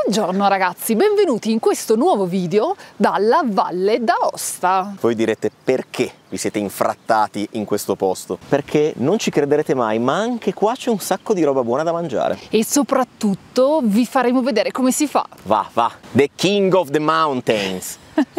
Buongiorno ragazzi, benvenuti in questo nuovo video dalla Valle d'Aosta. Voi direte perché vi siete infrattati in questo posto? Perché non ci crederete mai, ma anche qua c'è un sacco di roba buona da mangiare. E soprattutto vi faremo vedere come si fa. Va, the king of the mountains!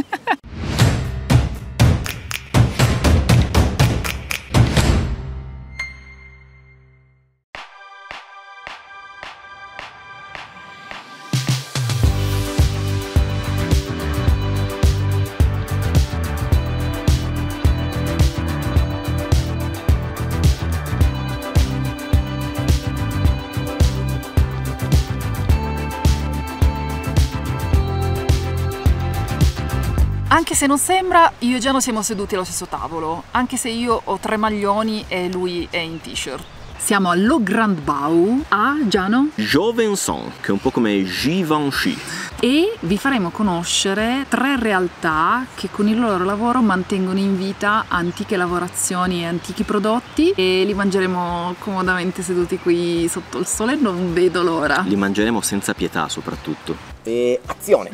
Anche se non sembra, io e Giano siamo seduti allo stesso tavolo, anche se io ho 3 maglioni e lui è in t-shirt. Siamo allo Grand Bau a Giano Jovenson, che è un po' come Givenchy. E vi faremo conoscere 3 realtà che con il loro lavoro mantengono in vita antiche lavorazioni e antichi prodotti e li mangeremo comodamente seduti qui sotto il sole, non vedo l'ora. Li mangeremo senza pietà soprattutto. E azione!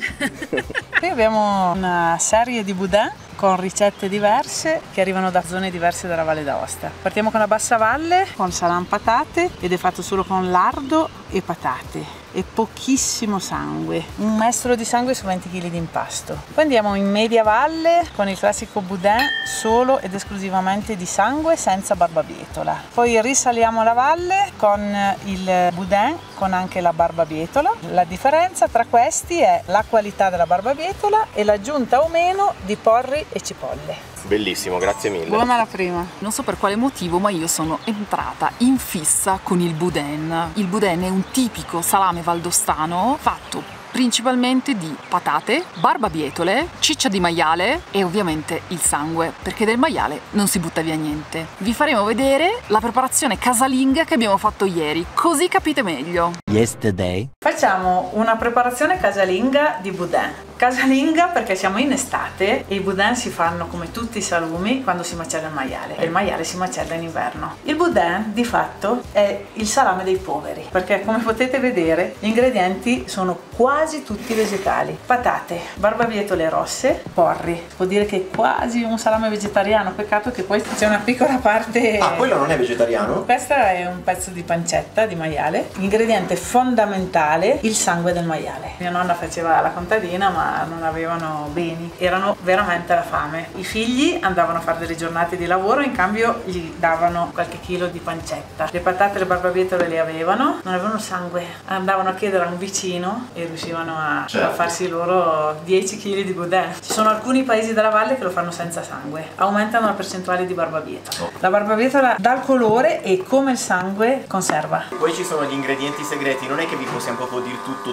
Qui abbiamo una serie di boudin con ricette diverse che arrivano da zone diverse della Valle d'Aosta. Partiamo con la Bassa Valle con salam patate ed è fatto solo con lardo e patate e pochissimo sangue, un mestolo di sangue su 20 kg di impasto. Poi andiamo in Media Valle con il classico boudin solo ed esclusivamente di sangue senza barbabietola. Poi risaliamo la valle con il boudin con anche la barbabietola. La differenza tra questi è la qualità della barbabietola e l'aggiunta o meno di porri e cipolle. Bellissimo, grazie mille. Buona la prima. Non so per quale motivo, ma io sono entrata in fissa con il boudin. Il boudin è un tipico salame valdostano fatto principalmente di patate, barbabietole, ciccia di maiale e ovviamente il sangue, perché del maiale non si butta via niente. Vi faremo vedere la preparazione casalinga che abbiamo fatto ieri, così capite meglio. Yesterday. Facciamo una preparazione casalinga di boudin. Casalinga perché siamo in estate e i boudin si fanno come tutti i salumi quando si macella il maiale e il maiale si macella in inverno. Il boudin di fatto è il salame dei poveri perché come potete vedere gli ingredienti sono quasi tutti vegetali. Patate, barbabietole rosse, porri. Vuol dire che è quasi un salame vegetariano, peccato che poi c'è una piccola parte... Ah, quello non è vegetariano? Questo è un pezzo di pancetta di maiale. L'ingrediente fondamentale, il sangue del maiale. Mia nonna faceva la contadina ma non avevano beni, erano veramente alla fame. I figli andavano a fare delle giornate di lavoro, in cambio gli davano qualche chilo di pancetta. Le patate e le barbabietole le avevano, non avevano il sangue, andavano a chiedere a un vicino e riuscivano a farsi loro 10 kg di boudin. Ci sono alcuni paesi della valle che lo fanno senza sangue, aumentano la percentuale di barbabietola. La barbabietola dà il colore e come il sangue conserva. Poi ci sono gli ingredienti segreti, non è che vi possiamo proprio dire tutto,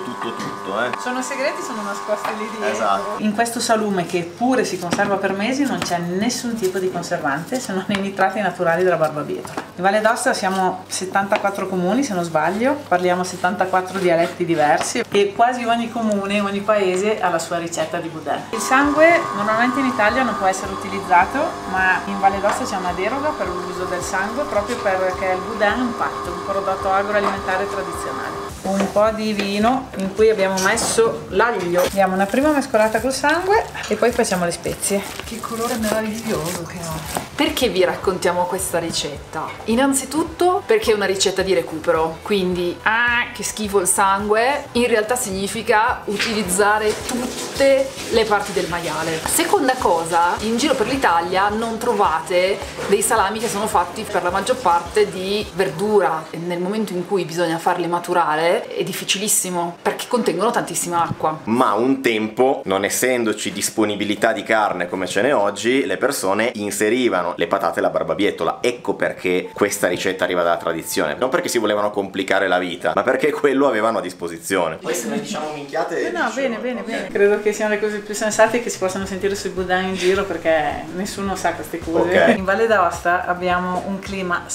Sono segreti, sono nascosti lì dietro. Esatto. In questo salume che pure si conserva per mesi non c'è nessun tipo di conservante se non i nitrati naturali della barbabietola. In Valle d'Aosta siamo 74 comuni se non sbaglio, parliamo 74 dialetti diversi e quasi ogni comune, ogni paese ha la sua ricetta di boudin. Il sangue normalmente in Italia non può essere utilizzato, ma in Valle d'Aosta c'è una deroga per l'uso del sangue proprio perché il boudin è un patto, un prodotto agroalimentare tradizionale. Un po' di vino in cui abbiamo messo l'aglio. Diamo una prima mescolata col sangue e poi facciamo le spezie. Che colore meraviglioso che ha! Perché vi raccontiamo questa ricetta? Innanzitutto perché è una ricetta di recupero, quindi che schifo il sangue, in realtà significa utilizzare tutte le parti del maiale. Seconda cosa, in giro per l'Italia non trovate dei salami che sono fatti per la maggior parte di verdura e nel momento in cui bisogna farli maturare è difficilissimo perché contengono tantissima acqua. Ma un tempo, non essendoci disponibilità di carne come ce n'è oggi, le persone inserivano le patate e la barbabietola. Ecco perché questa ricetta arriva dalla tradizione, non perché si volevano complicare la vita, ma perché quello avevano a disposizione. Poi se noi diciamo minchiate... No, bene. Credo che siano le cose più sensate che si possano sentire sui boudin in giro perché nessuno sa queste cose. Okay. In Valle d'Aosta abbiamo un clima secco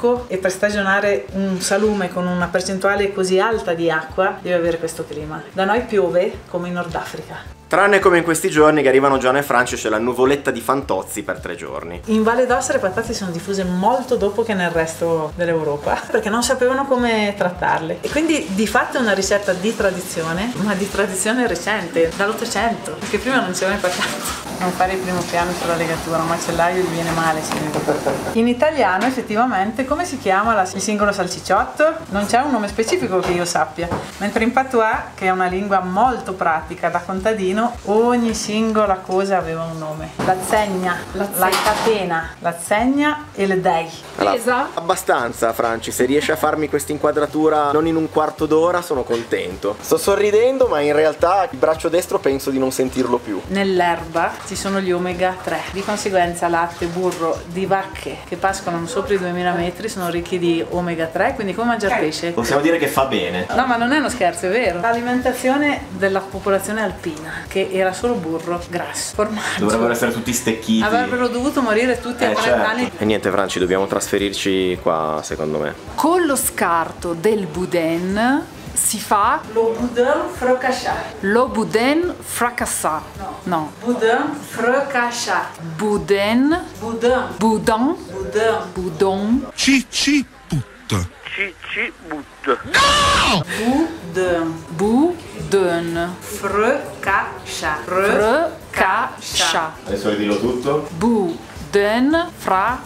secco e per stagionare un salume con una percentuale così alta di acqua deve avere questo clima. Da noi piove come in Nord Africa. Tranne come in questi giorni che arrivano Gianna e Franci, c'è la nuvoletta di Fantozzi per 3 giorni. In Valle d'Aosta le patate sono diffuse molto dopo che nel resto dell'Europa, perché non sapevano come trattarle. E quindi di fatto è una ricetta di tradizione, ma di tradizione recente, dall'800, perché prima non c'erano i patate. Non fare il primo piano sulla legatura, un macellaio gli viene male. In italiano effettivamente come si chiama il singolo salsicciotto? Non c'è un nome specifico che io sappia, mentre in patois, che è una lingua molto pratica da contadino, ogni singola cosa aveva un nome. La zegna, la catena, la zegna e le dei. Pesa? Abbastanza, Franci, se riesci a farmi questa inquadratura non in un quarto d'ora sono contento. Sto sorridendo, ma in realtà il braccio destro penso di non sentirlo più. Nell'erba ci sono gli omega 3, di conseguenza latte, burro di vacche che pascolano sopra i 2000 metri sono ricchi di omega 3, quindi come mangiare pesce. Possiamo dire che fa bene. No, ma non è uno scherzo, è vero. L'alimentazione della popolazione alpina, che era solo burro, grasso, formaggio. Dovrebbero essere tutti stecchiti. Avrebbero dovuto morire tutti a 40 anni. E niente, Franci, dobbiamo trasferirci qua, secondo me. Con lo scarto del boudin si fa Lo boudin fracassat. lo boudin fracassato. No. Boudin fracassat. Boudin. Boudin. Boudin. Boudin. Boudon. Cici putta. Boudin. Boudin. Fracassat. Fracascia. Adesso ridillo tutto. Boudin fracascia.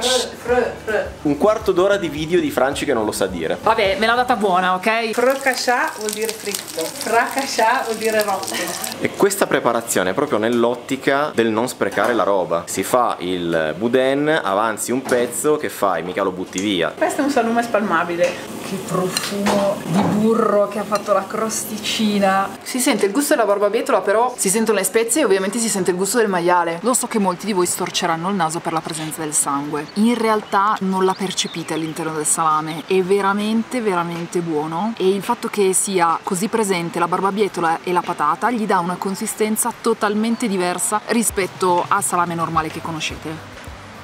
Un quarto d'ora di video di Franci che non lo sa dire. Vabbè, me l'ha data buona, ok? Fracassat vuol dire fritto. Fracassat vuol dire rotto. E questa preparazione è proprio nell'ottica del non sprecare la roba. Si fa il boudin, avanzi un pezzo, che fai? Mica lo butti via. Questo è un salume spalmabile. Che profumo di burro che ha fatto la crosticina. Si sente il gusto della barbabietola, però si sentono le spezie e ovviamente si sente il gusto del maiale. Lo so che molti di voi storceranno il naso per la presenza del sangue. In realtà non la percepite all'interno del salame, è veramente veramente buono e il fatto che sia così presente la barbabietola e la patata gli dà una consistenza totalmente diversa rispetto al salame normale che conoscete.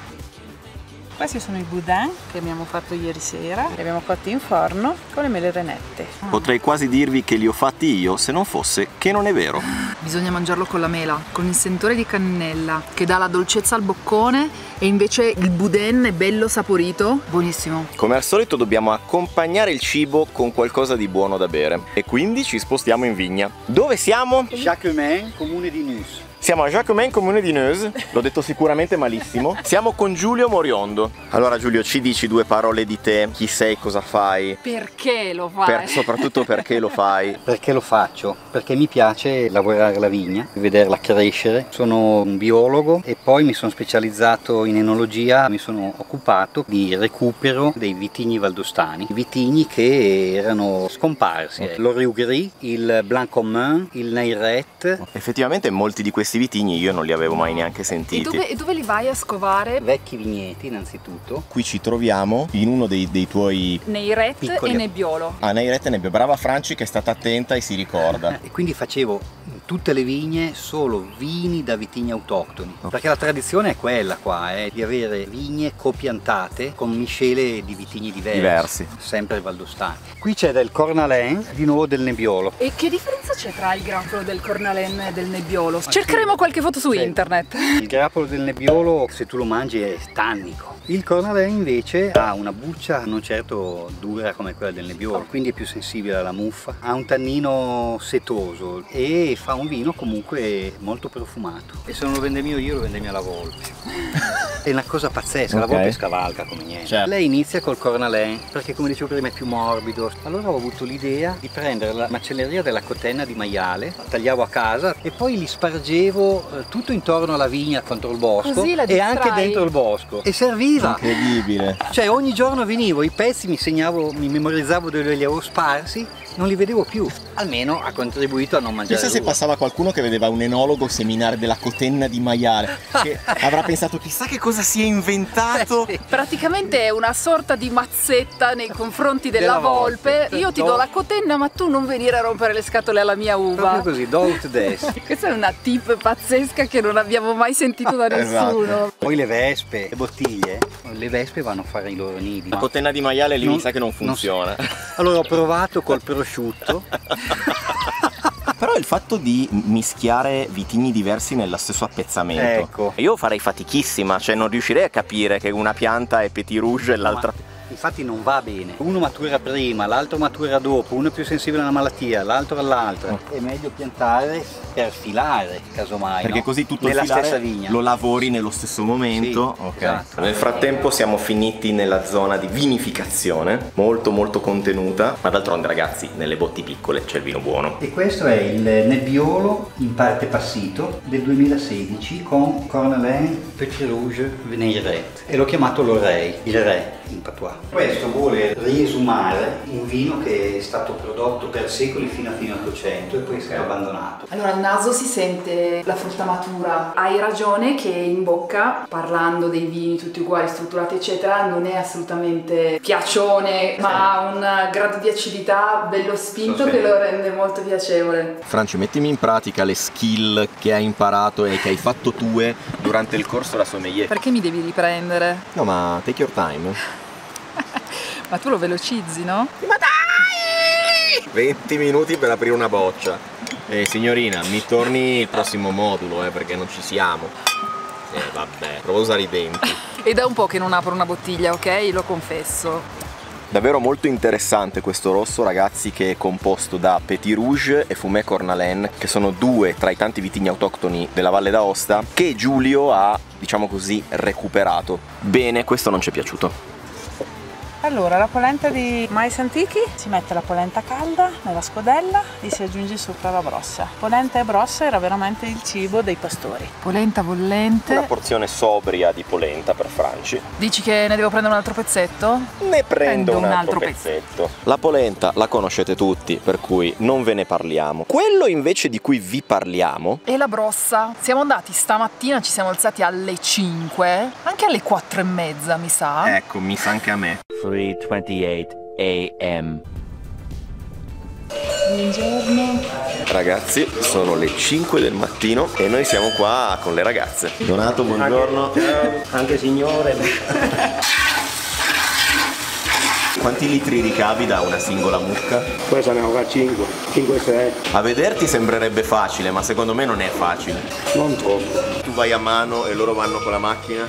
Questi sono i boudin che abbiamo fatto ieri sera, li abbiamo cotti in forno con le mele renette. Potrei quasi dirvi che li ho fatti io, se non fosse che non è vero. Bisogna mangiarlo con la mela, con il sentore di cannella che dà la dolcezza al boccone e invece il boudin è bello saporito, buonissimo. Come al solito dobbiamo accompagnare il cibo con qualcosa di buono da bere e quindi ci spostiamo in vigna. Dove siamo? Jacquemin, comune di Nus. Siamo a Jacquemin, comune di Neuse, l'ho detto sicuramente malissimo. Siamo con Giulio Moriondo. Allora Giulio, ci dici 2 parole di te? Chi sei, cosa fai? Perché lo fai? Soprattutto perché lo fai? Perché lo faccio? Perché mi piace lavorare la vigna, vederla crescere. Sono un biologo e poi mi sono specializzato in enologia, mi sono occupato di recupero dei vitigni valdostani, vitigni che erano scomparsi. L'Oriou Gris, il Blanc Commun, il Nairet. Effettivamente molti di questi vitigni io non li avevo mai neanche sentiti. E dove li vai a scovare? Vecchi vigneti innanzitutto. Qui ci troviamo in uno dei tuoi... Nairet Piccoli. e Nebbiolo. Ah, Nairet e Nebbio. Brava Franci che è stata attenta e si ricorda. E quindi facevo in tutte le vigne solo vini da vitigni autoctoni, perché la tradizione è quella qua, di avere vigne copiantate con miscele di vitigni diversi. sempre valdostani. Qui c'è del Cornalen, di nuovo del Nebbiolo. E che differenza c'è tra il grappolo del Cornalen e del Nebbiolo? Cercheremo qualche foto su internet. Il grappolo del Nebbiolo, se tu lo mangi, è tannico. Il Cornalen invece ha una buccia non certo dura come quella del Nebbiolo, quindi è più sensibile alla muffa, ha un tannino setoso e fa un vino comunque molto profumato. E se non lo vendemmo io lo vendemmo alla Volpe. È una cosa pazzesca, la Volpe scavalca come niente. Certo. Lei inizia col Cornalen perché, come dicevo prima, è più morbido. Allora ho avuto l'idea di prendere la macelleria della cotenna di maiale, la tagliavo a casa e poi li spargevo tutto intorno alla vigna contro il bosco. Così la e anche distrai. dentro il bosco. E serviva. Incredibile. Cioè ogni giorno venivo, i pezzi mi memorizzavo dove li avevo sparsi, non li vedevo più. Almeno ha contribuito a non mangiare. Pensa se passava qualcuno che vedeva un enologo seminare della cotenna di maiale, che avrà pensato chissà che cosa si è inventato. Sì. Praticamente è una sorta di mazzetta nei confronti della Volpe. Io ti do la cotenna ma tu non venire a rompere le scatole alla mia uva. Proprio così, don't des. Questa è una tip pazzesca che non abbiamo mai sentito da nessuno. Poi le vespe, le bottiglie, le vespe vanno a fare i loro nidi. La cotenna di maiale lì mi sa che non funziona. Allora ho provato col prosciutto. Però il fatto di mischiare vitigni diversi nello stesso appezzamento, ecco, io farei fatichissima, cioè non riuscirei a capire che una pianta è Petit Rouge e l'altra... Infatti non va bene, uno matura prima, l'altro matura dopo, uno è più sensibile a una malattia, l'altro all'altra. È meglio piantare per filare, casomai, perché no? così tutto nella il filare stessa vigna lo lavori nello stesso momento. Sì, ok. esatto. Nel frattempo siamo finiti nella zona di vinificazione, molto contenuta, ma d'altronde ragazzi nelle botti piccole c'è il vino buono. E questo è il Nebbiolo in parte passito del 2016 con Cornalin Petit Rouge Vinairet e l'ho chiamato l'Orey, il re in patois. Questo vuole riesumare un vino che è stato prodotto per secoli fino a fine 800 e poi è stato abbandonato. Allora al naso si sente la frutta matura. Hai ragione che in bocca, parlando dei vini tutti uguali, strutturati eccetera, non è assolutamente piacione, ma ha un grado di acidità bello spinto che lo rende molto piacevole. Franci, mettimi in pratica le skill che hai imparato e che hai fatto tue durante il corso da sommelier. Perché mi devi riprendere? No, ma take your time. Ma tu lo velocizzi, no? Ma dai! 20 minuti per aprire una boccia. Signorina, mi torni il prossimo modulo, perché non ci siamo. Vabbè, provo a usare i denti. E da un po' che non apro una bottiglia, ok? Lo confesso. Davvero molto interessante questo rosso, ragazzi, che è composto da Petit Rouge e Fumé Cornalen, che sono due tra i tanti vitigni autoctoni della Valle d'Aosta che Giulio ha, diciamo così, recuperato. Bene, questo non ci è piaciuto. Allora, la polenta di mais antichi, si mette la polenta calda nella scodella e si aggiunge sopra la brossa. Polenta e brossa era veramente il cibo dei pastori. Polenta bollente. Una porzione sobria di polenta per Franci. Dici che ne devo prendere un altro pezzetto? Ne prendo un altro pezzetto. La polenta la conoscete tutti, per cui non ve ne parliamo. Quello invece di cui vi parliamo E la brossa. Siamo andati stamattina, ci siamo alzati alle 5, anche alle 4:30 mi sa. Ecco, mi sa anche a me. 3:28 a.m. Buongiorno. Ragazzi, sono le 5 del mattino e noi siamo qua con le ragazze. Donato, buongiorno. Anche signore. Quanti litri ricavi da una singola mucca? Questa ne ho 5-6, A vederti sembrerebbe facile, ma secondo me non è facile. non troppo. Tu vai a mano e loro vanno con la macchina?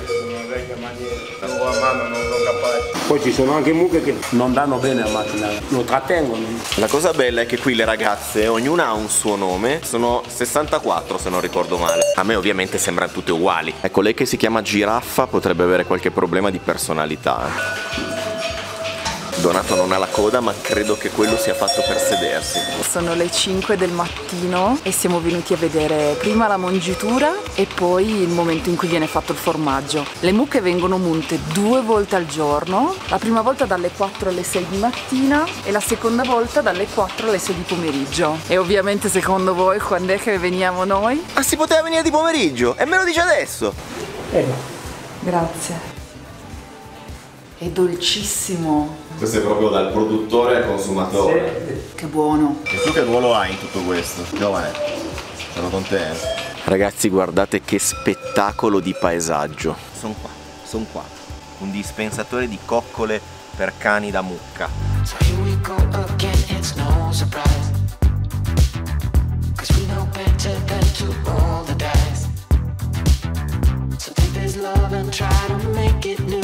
Poi ci sono anche mucche che non danno bene a macchina, lo trattengono. La cosa bella è che qui le ragazze, ognuna ha un suo nome, sono 64 se non ricordo male. A me ovviamente sembrano tutte uguali. Ecco, lei che si chiama Giraffa potrebbe avere qualche problema di personalità. Donato non ha la coda, ma credo che quello sia fatto per sedersi. Sono le 5 del mattino e siamo venuti a vedere prima la mongitura e poi il momento in cui viene fatto il formaggio. Le mucche vengono munte 2 volte al giorno, la prima volta dalle 4 alle 6 di mattina e la seconda volta dalle 4 alle 6 di pomeriggio. E ovviamente secondo voi quando è che veniamo noi? Ah, si poteva venire di pomeriggio? E me lo dice adesso? Grazie. È dolcissimo. Questo è proprio dal produttore al consumatore. Che buono. E tu che ruolo hai in tutto questo? Giovane, sono contento. Ragazzi, guardate che spettacolo di paesaggio. Sono qua. Un dispensatore di coccole per cani da mucca. So here we go again, it's no surprise, 'cause we know better than to roll the dice. So take this love and try to make it new.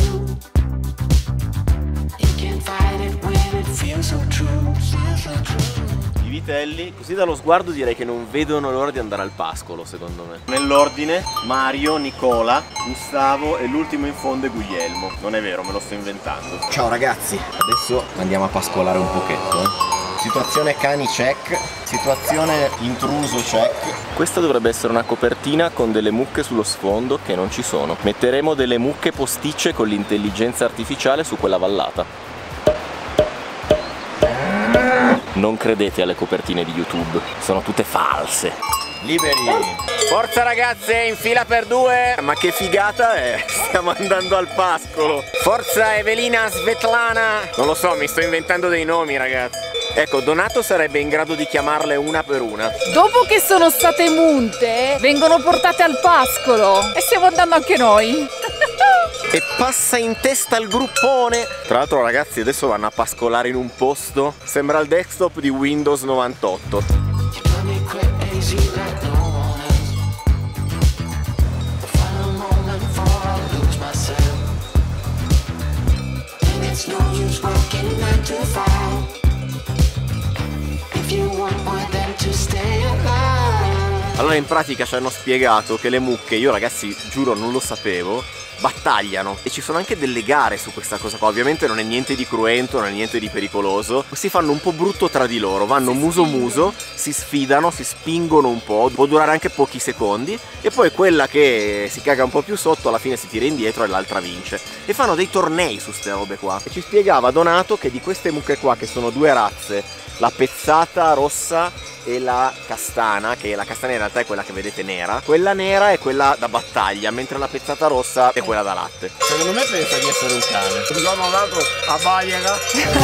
You can't fight it when it feels so true. I vitelli, così dallo sguardo direi che non vedono l'ora di andare al pascolo, secondo me. Nell'ordine: Mario, Nicola, Gustavo e l'ultimo in fondo è Guglielmo. Non è vero, me lo sto inventando. Ciao ragazzi, adesso andiamo a pascolare un pochetto. Situazione cani check, situazione intruso check. Questa dovrebbe essere una copertina con delle mucche sullo sfondo che non ci sono. Metteremo delle mucche posticce con l'intelligenza artificiale su quella vallata. Non credete alle copertine di YouTube, sono tutte false. Liberi! Forza ragazze, in fila per 2! Ma che figata è! Stiamo andando al pascolo! Forza Evelina Svetlana! Non lo so, mi sto inventando dei nomi ragazzi. Ecco, Donato sarebbe in grado di chiamarle una per una. Dopo che sono state munte, vengono portate al pascolo e stiamo andando anche noi. e passa in testa al gruppone. Tra l'altro ragazzi adesso vanno a pascolare in un posto, sembra il desktop di Windows 98. Allora in pratica ci hanno spiegato che le mucche, io ragazzi giuro non lo sapevo, battagliano e ci sono anche delle gare su questa cosa qua. Ovviamente non è niente di cruento, non è niente di pericoloso, si fanno un po' brutto tra di loro, vanno muso muso, si sfidano, si spingono un po', può durare anche pochi secondi e poi quella che si caga un po' più sotto alla fine si tira indietro e l'altra vince. E fanno dei tornei su ste robe qua. E ci spiegava Donato che di queste mucche qua, che sono due razze, la pezzata rossa e la castana, che la castana in realtà è quella che vedete nera, quella nera è quella da battaglia, mentre la pezzata rossa è quella da latte. Secondo me pensa di essere un cane. Un giorno l'altro abbaia.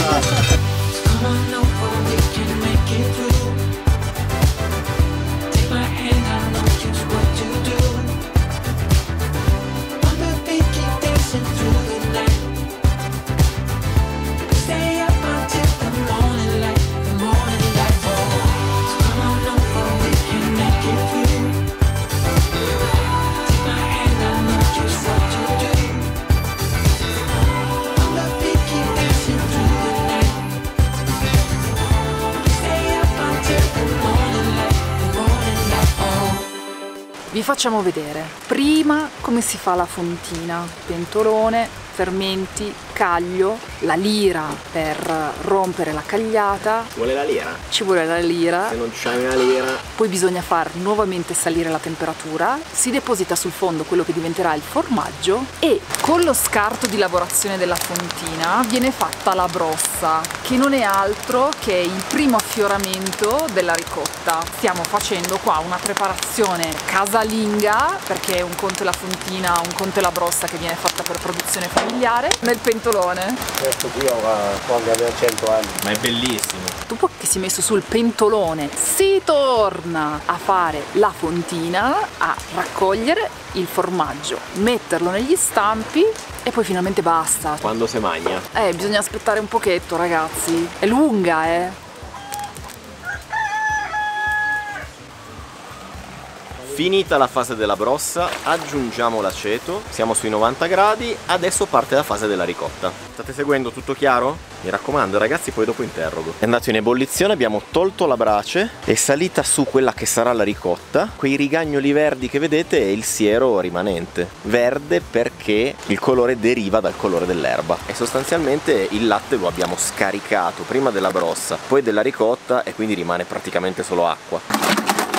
Vi facciamo vedere prima come si fa la fontina: pentolone, fermenti, caglio, la lira per rompere la cagliata. Vuole la lira? Ci vuole la lira. Se non c'hai una lira. Poi bisogna far nuovamente salire la temperatura, si deposita sul fondo quello che diventerà il formaggio e con lo scarto di lavorazione della fontina viene fatta la brossa, che non è altro che il primo affioramento della ricotta. Stiamo facendo qua una preparazione casalinga, perché un conto è la fontina, un conto è la brossa che viene fatta per produzione familiare, nel pentolone. Questo qui può avere 100 anni. Ma è bellissimo. Dopo che si è messo sul pentolone si torna a fare la fontina, a raccogliere il formaggio, metterlo negli stampi e poi finalmente basta. Quando si magna? Bisogna aspettare un pochetto ragazzi, è lunga Finita la fase della brossa, aggiungiamo l'aceto, siamo sui 90 gradi, adesso parte la fase della ricotta. State seguendo, tutto chiaro? Mi raccomando ragazzi, poi dopo interrogo. È andato in ebollizione, abbiamo tolto la brace, è salita su quella che sarà la ricotta. Quei rigagnoli verdi che vedete è il siero rimanente. Verde perché il colore deriva dal colore dell'erba. E sostanzialmente il latte lo abbiamo scaricato prima della brossa, poi della ricotta e quindi rimane praticamente solo acqua.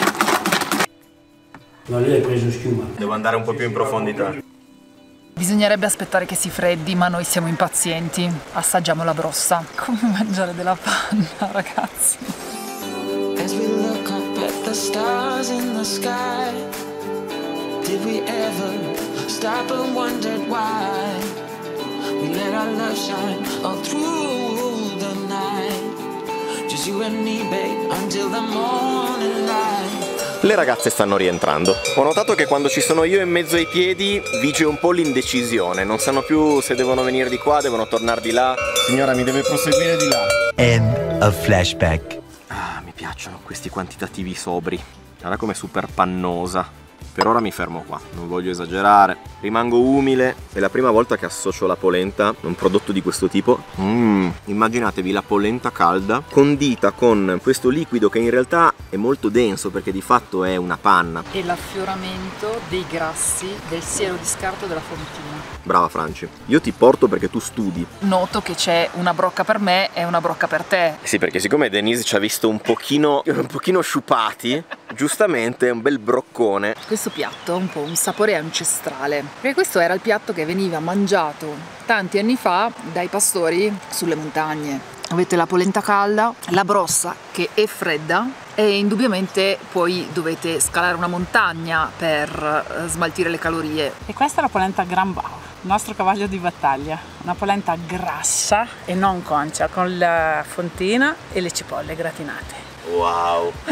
No, lì hai preso schiuma. Devo andare un po' più in profondità. Bisognerebbe aspettare che si freddi, ma noi siamo impazienti. Assaggiamo la brossa. Come mangiare della panna, ragazzi. As we look up at the stars in the sky, did we ever stop and wonder why we let our love shine all through the night? Just you and me, babe, until the morning light. Le ragazze stanno rientrando. Ho notato che quando ci sono io in mezzo ai piedi vige un po' l'indecisione. Non sanno più se devono venire di qua, devono tornare di là. Signora, mi deve proseguire di là. End of flashback. Ah, mi piacciono questi quantitativi sobri. Guarda com'è super pannosa. Per ora mi fermo qua, non voglio esagerare. Rimango umile, è la prima volta che associo la polenta a un prodotto di questo tipo. Immaginatevi la polenta calda condita con questo liquido che in realtà è molto denso perché di fatto è una panna. E l'affioramento dei grassi del siero di scarto della fontina. Brava Franci, io ti porto perché tu studi. Noto che c'è una brocca per me e una brocca per te. Sì, perché siccome Denise ci ha visto un pochino sciupati, giustamente è un bel broccone. Questo piatto ha un po' un sapore ancestrale, perché questo era il piatto che veniva mangiato tanti anni fa dai pastori sulle montagne. Avete la polenta calda, la brossa che è fredda e indubbiamente poi dovete scalare una montagna per smaltire le calorie. E questa è la polenta Gran Bauer, il nostro cavallo di battaglia. Una polenta grassa e non concia, con la fontina e le cipolle gratinate. Wow!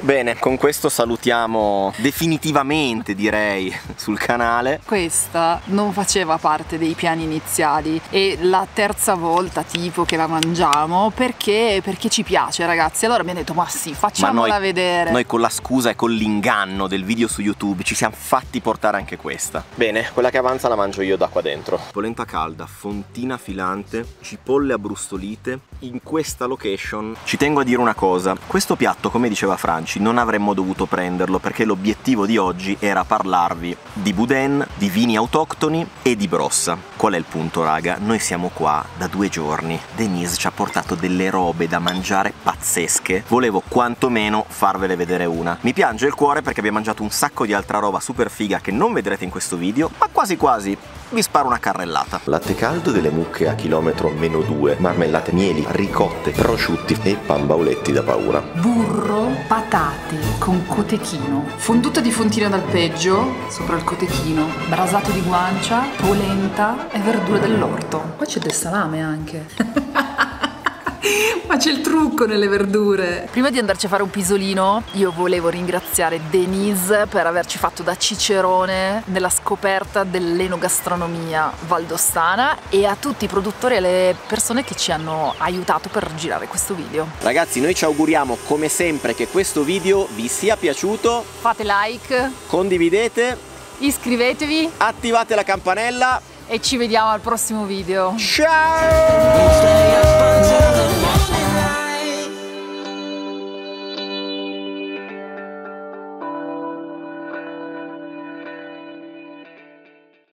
Bene, con questo salutiamo definitivamente, direi, sul canale. Questa non faceva parte dei piani iniziali, e la terza volta tipo che la mangiamo perché ci piace, ragazzi. Allora abbiamo detto ma sì, facciamola vedere. Noi con la scusa e con l'inganno del video su YouTube ci siamo fatti portare anche questa. Bene, quella che avanza la mangio io da qua dentro. Polenta calda, fontina filante, cipolle abbrustolite in questa location. Ci tengo a dire una cosa: questo piatto, come diceva Franci, non avremmo dovuto prenderlo perché l'obiettivo di oggi era parlarvi di boudin, di vini autoctoni e di brossa. Qual è il punto, raga? Noi siamo qua da 2 giorni. Denise ci ha portato delle robe da mangiare pazzesche. Volevo quantomeno farvele vedere una. Mi piange il cuore perché abbiamo mangiato un sacco di altra roba super figa che non vedrete in questo video, ma quasi quasi vi sparo una carrellata. Latte caldo delle mucche a chilometro -2, marmellate mieli, ricotte, prosciutti e pambauletti da paura. Burro, patate con cotechino, fonduta di fontina d'alpeggio sopra il cotechino, brasato di guancia, polenta e verdure dell'orto. Qua c'è del salame anche. Ma c'è il trucco nelle verdure. Prima di andarci a fare un pisolino, io volevo ringraziare Denise per averci fatto da cicerone nella scoperta dell'enogastronomia valdostana, e a tutti i produttori e le persone che ci hanno aiutato per girare questo video. Ragazzi, noi ci auguriamo come sempre che questo video vi sia piaciuto. Fate like, Condividete, iscrivetevi attivate la campanella e ci vediamo al prossimo video. ciao!